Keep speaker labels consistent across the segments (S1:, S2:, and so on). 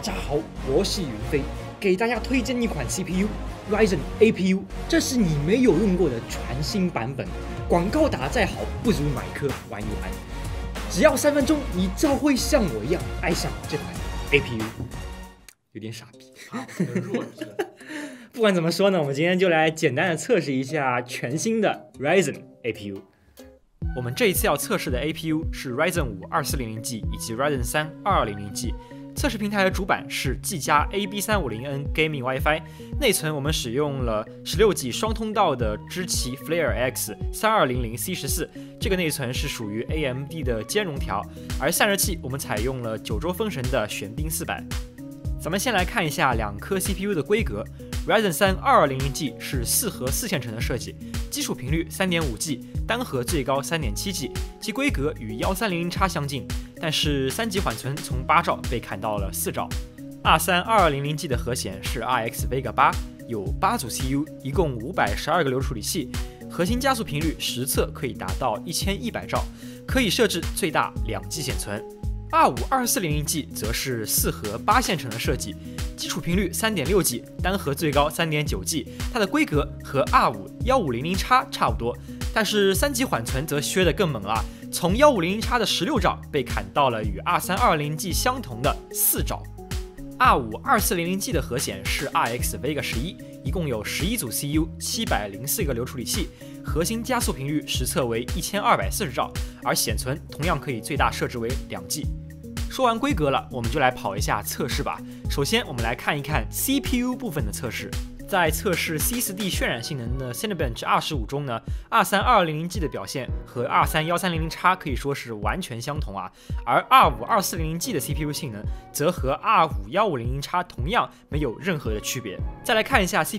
S1: 家好，我是云飞，给大家推荐一款 CPU Ryzen APU， 这是你没有用过的全新版本。广告打得再好，不如买颗玩一玩。只要3分钟，你就会像我一样爱上这款 APU。有点傻逼。
S2: 弱智。
S1: 不管怎么说呢，我们今天就来简单的测试一下全新的 Ryzen APU。
S2: 我们这一次要测试的 APU 是 Ryzen 5 2400G 以及 Ryzen 3 2200G。测试平台的主板是技嘉 AB350N Gaming WiFi， 内存我们使用了16G 双通道的知奇 Flare X 3200C14， 这个内存是属于 AMD 的兼容条，而散热器我们采用了九州风神的玄彬400。咱们先来看一下两颗 CPU 的规格。Ryzen 3 2200G 是4核4线程的设计，基础频率 3.5G， 单核最高 3.7G， 其规格与 1300X 相近，但是3级缓存从8兆被砍到了4兆。R3 2200G 的核显是 RX Vega 8，有8组 CU， 一共512个流处理器，核心加速频率实测可以达到1100兆，可以设置最大2G 显存。R5 2400G 则是4核8线程的设计，基础频率 3.6G， 单核最高 3.9G， 它的规格和 R5 1500X 差不多，但是3级缓存则削得更猛了，从1500X 的16兆被砍到了与 R3 2200G 相同的4兆。R5 2400G 的核显是 RX Vega 11，一共有11组 CU， 704个流处理器，核心加速频率实测为1240兆，而显存同样可以最大设置为2G。说完规格了，我们就来跑一下测试吧。首先，我们来看一看 CPU 部分的测试。在测试 C4D 渲染性能的 Cinebench 25中呢，R3 2200G 的表现和 R3 1300X 可以说是完全相同啊，而 R5 2400G 的 CPU 性能则和 R5 1500X 同样没有任何的区别。再来看一下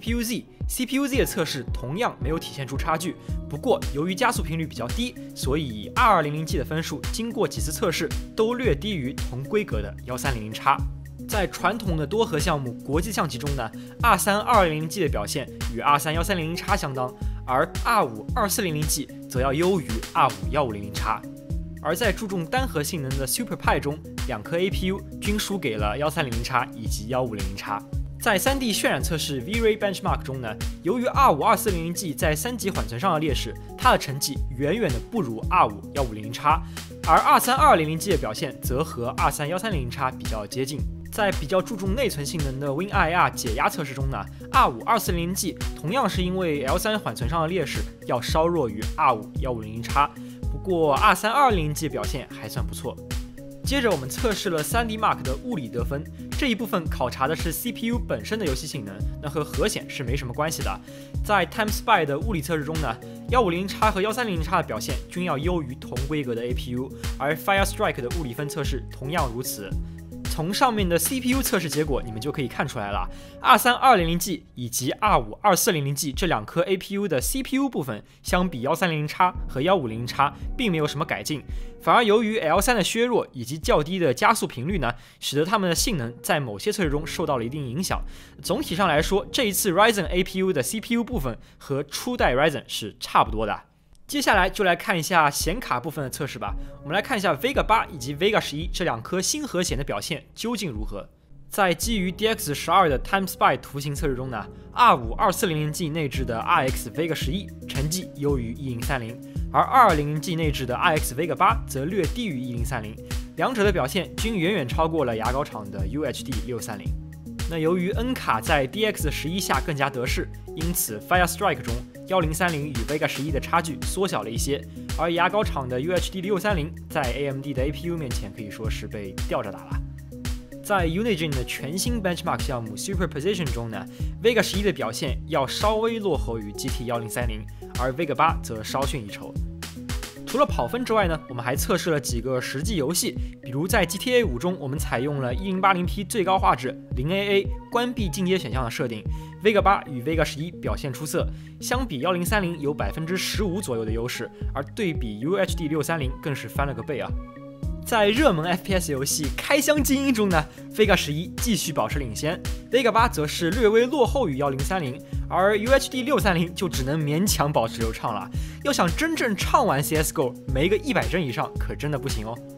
S2: CPU-Z 的测试同样没有体现出差距，不过由于加速频率比较低，所以 R20G 的分数经过几次测试都略低于同规格的 1300X。在传统的多核项目国际象棋中呢，R3 2200G 的表现与 R3 1300X 相当，而 R5 2400G 则要优于 R5 1500X。而在注重单核性能的 SuperPi 中，两颗 APU 均输给了 1300X 以及 1500X。在 3D 渲染测试 V-Ray Benchmark 中呢，由于 R5 2400G 在3级缓存上的劣势，它的成绩远远的不如 R5 1500X，而 R3 2200G 的表现则和 R3 1300X 比较接近。在比较注重内存性能的 WinIR 解压测试中呢，R5 2400G 同样是因为 L3 缓存上的劣势要稍弱于 R5 1500X，不过 R3 2200G 表现还算不错。接着我们测试了 3D Mark 的物理得分，这一部分考察的是 CPU 本身的游戏性能，那和核显是没什么关系的。在 TimeSpy 的物理测试中呢，1500X 和1300X的表现均要优于同规格的 APU， 而 Firestrike 的物理分测试同样如此。从上面的 CPU 测试结果，你们就可以看出来了 ，R3 2200G 以及 R5 2400G 这两颗 APU 的 CPU 部分，相比 1300X 和 1500X 并没有什么改进，反而由于 L3 的削弱以及较低的加速频率呢，使得它们的性能在某些测试中受到了一定影响。总体上来说，这一次 Ryzen APU 的 CPU 部分和初代 Ryzen 是差不多的。接下来就来看一下显卡部分的测试吧。我们来看一下 Vega 8以及 Vega 11这两颗新核显的表现究竟如何。在基于 DX12 的 TimeSpy 图形测试中呢，R5 2400G 内置的 RX Vega 11成绩优于1030，而 220G 内置的 RX Vega 8则略低于1030，两者的表现均远远超过了牙膏厂的 UHD 630。那由于 N 卡在 DX11 下更加得势，因此 Firestrike 中1030与 Vega 11的差距缩小了一些，而牙膏厂的 UHD 630在 AMD 的 APU 面前可以说是被吊着打了。在 Unigine 的全新 Benchmark 项目 Superposition 中呢 ，Vega 11的表现要稍微落后于 GT 1030，而 Vega 8则稍逊一筹。除了跑分之外呢，我们还测试了几个实际游戏，比如在 GTA 5中，我们采用了 1080P 最高画质 0AA 关闭进阶选项的设定 ，Vega 8与 Vega 11表现出色，相比1030有15%左右的优势，而对比 UHD 630更是翻了个倍啊。在热门 FPS 游戏《开箱精英》中呢 ，Vega 11继续保持领先 ，Vega 8则是略微落后于1030，而 UHD 630就只能勉强保持流畅了。要想真正畅玩 CSGO， 没个100帧以上可真的不行哦。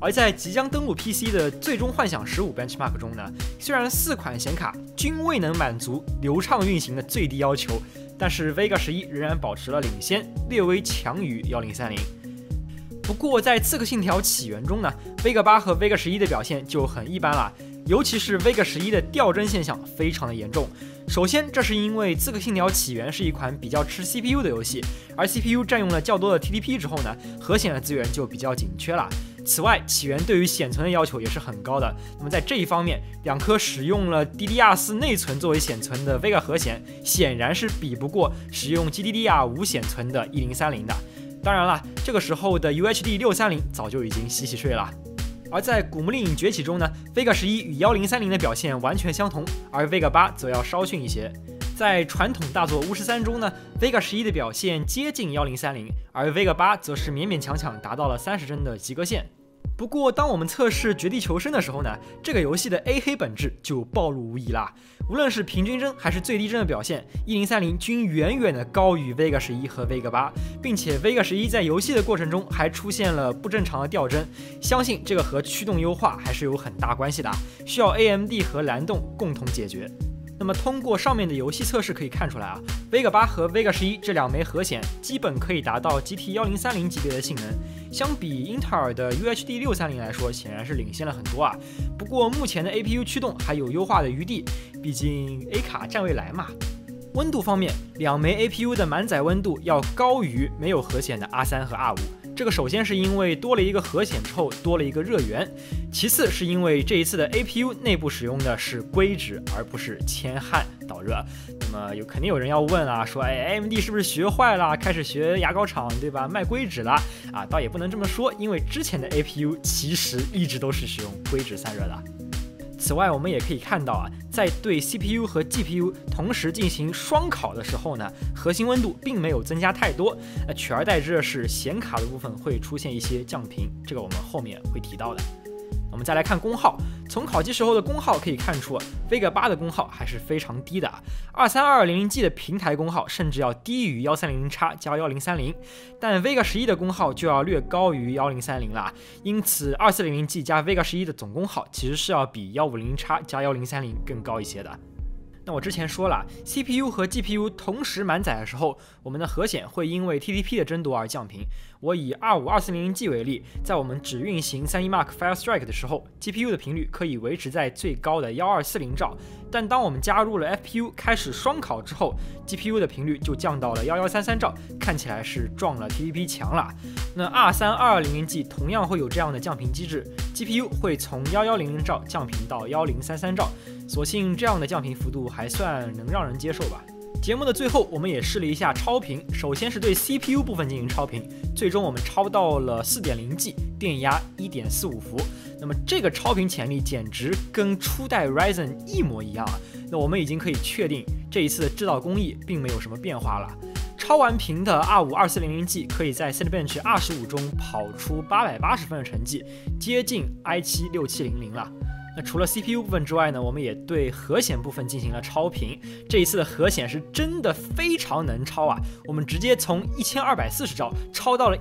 S2: 而在即将登陆 PC 的最终幻想15 benchmark 中呢，虽然4款显卡均未能满足流畅运行的最低要求，但是 Vega 11仍然保持了领先，略微强于1030。不过在刺客信条起源中呢 ，Vega 8和 Vega 11的表现就很一般了。尤其是 Vega 11的掉帧现象非常的严重。首先，这是因为《刺客信条：起源》是一款比较吃 CPU 的游戏，而 CPU 占用了较多的 TDP 之后呢，核显的资源就比较紧缺了。此外，起源对于显存的要求也是很高的。那么在这一方面，2颗使用了 DDR4 内存作为显存的 Vega 核显，显然是比不过使用 GDDR5 显存的1030的。当然了，这个时候的 UHD 630早就已经洗洗睡了。而在《古墓丽影：崛起》中呢 ，Vega 11与1030的表现完全相同，而 Vega 8则要稍逊一些。在传统大作《巫师3》中呢 ，Vega 11的表现接近1030，而 Vega 8则是勉勉强强达到了30帧的及格线。不过，当我们测试《绝地求生》的时候呢，这个游戏的 A 黑本质就暴露无遗啦。无论是平均帧还是最低帧的表现，1030均远远的高于 Vega 11和 Vega 8，并且 Vega 11在游戏的过程中还出现了不正常的掉帧，相信这个和驱动优化还是有很大关系的，需要 AMD 和蓝洞共同解决。那么通过上面的游戏测试可以看出来啊 ，Vega 8和 Vega 11这2枚核显基本可以达到 GT 1030级别的性能，相比英特尔的 UHD 630来说，显然是领先了很多啊。不过目前的 APU 驱动还有优化的余地，毕竟 A 卡占未来嘛。温度方面，2枚 APU 的满载温度要高于没有核显的 R3 和 R5。这个首先是因为多了一个核显之后多了一个热源，其次是因为这一次的 APU 内部使用的是硅脂而不是铅焊导热。那么肯定有人要问啊，说AMD 是不是学坏了，开始学牙膏厂对吧，卖硅脂了啊？倒也不能这么说，因为之前的 APU 其实一直都是使用硅脂散热的。此外，我们也可以看到啊，在对 CPU 和 GPU 同时进行双烤的时候呢，核心温度并没有增加太多，取而代之的是显卡的部分会出现一些降频，这个我们后面会提到的。我们再来看功耗，从烤机时候的功耗可以看出 ，Vega 8的功耗还是非常低的，23200G 的平台功耗甚至要低于1300X加1030，但 Vega 11的功耗就要略高于1030啦，因此2400G 加 Vega 11的总功耗其实是要比150X加1030更高一些的。那我之前说了 ，CPU 和 GPU 同时满载的时候，我们的核显会因为 TDP 的争夺而降频。我以252400G 为例，在我们只运行3D Mark Firestrike 的时候 ，GPU 的频率可以维持在最高的1240兆，但当我们加入了 FPU 开始双烤之后 ，GPU 的频率就降到了1133兆，看起来是撞了 TDP 墙了。那 R3220G 同样会有这样的降频机制 ，GPU 会从1100兆降频到1033兆。所幸这样的降频幅度还算能让人接受吧。节目的最后，我们也试了一下超频，首先是对 CPU 部分进行超频，最终我们超到了 4.0G， 电压 1.45伏。那么这个超频潜力简直跟初代 Ryzen 一模一样啊！那我们已经可以确定这一次的制造工艺并没有什么变化了。超完频的 R52400G 可以在 Cinebench 25中跑出880分的成绩，接近 i7-6700 了。那除了 CPU 部分之外呢，我们也对核显部分进行了超频。这一次的核显是真的非常能超啊！我们直接从1240兆超到了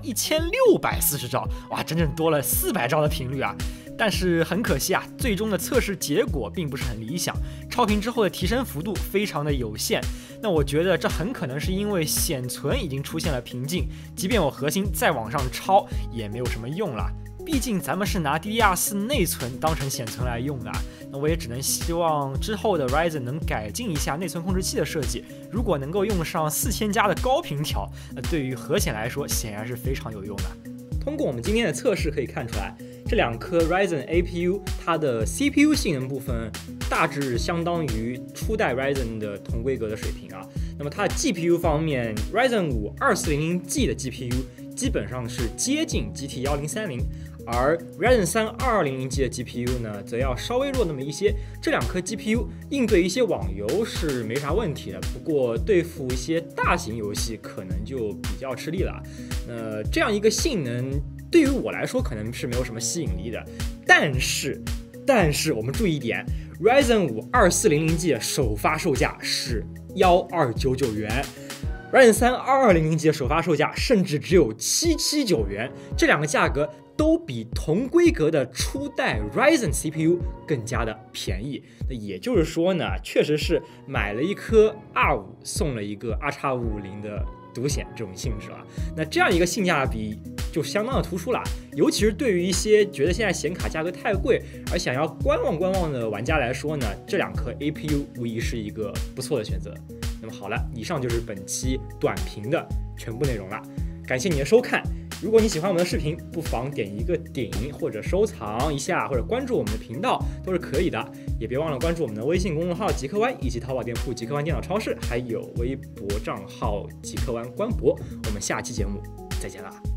S2: 1640兆，哇，整整多了400兆的频率啊！但是很可惜啊，最终的测试结果并不是很理想，超频之后的提升幅度非常的有限。那我觉得这很可能是因为显存已经出现了瓶颈，即便我核心再往上超也没有什么用了。毕竟咱们是拿 DDR4 内存当成显存来用的，那我也只能希望之后的 Ryzen 能改进一下内存控制器的设计，如果能够用上4000加的高频条，对于核显来说显然是非常有用的。
S1: 通过我们今天的测试可以看出来，这2颗 Ryzen APU 它的 CPU 性能部分大致相当于初代 Ryzen 的同规格的水平啊。那么它的 GPU 方面 ，Ryzen 5 2400G 的 GPU 基本上是接近 GT 1030。而 Ryzen 3 2200G 的 GPU 呢，则要稍微弱那么一些。这2颗 GPU 应对一些网游是没啥问题的，不过对付一些大型游戏可能就比较吃力了。这样一个性能对于我来说可能是没有什么吸引力的。但是我们注意一点 ，Ryzen 5 2400G 的首发售价是1299元。Ryzen 3 2200G 的首发售价甚至只有779元，这2个价格都比同规格的初代 Ryzen CPU 更加的便宜。那也就是说呢，确实是买了一颗 R5 送了一个 RX550 的独显这种性质啊。那这样一个性价比就相当的突出了，尤其是对于一些觉得现在显卡价格太贵而想要观望的玩家来说呢，这2颗 APU 无疑是一个不错的选择。那么好了，以上就是本期短评的全部内容了，感谢你的收看。如果你喜欢我们的视频，不妨点一个顶或者收藏一下，或者关注我们的频道都是可以的。也别忘了关注我们的微信公众号极客湾，以及淘宝店铺极客湾电脑超市，还有微博账号极客湾官博。我们下期节目再见啦！